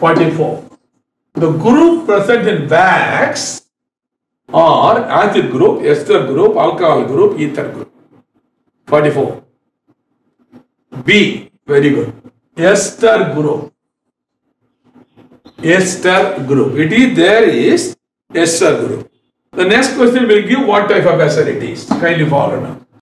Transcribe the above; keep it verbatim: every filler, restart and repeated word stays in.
forty-four. The group present in wax are acid group, ester group, alcohol group, ether group. forty-four. B. Very good. Ester group. Ester group. It is there is ester group. The next question will give what type of ester it is. Kindly follow now.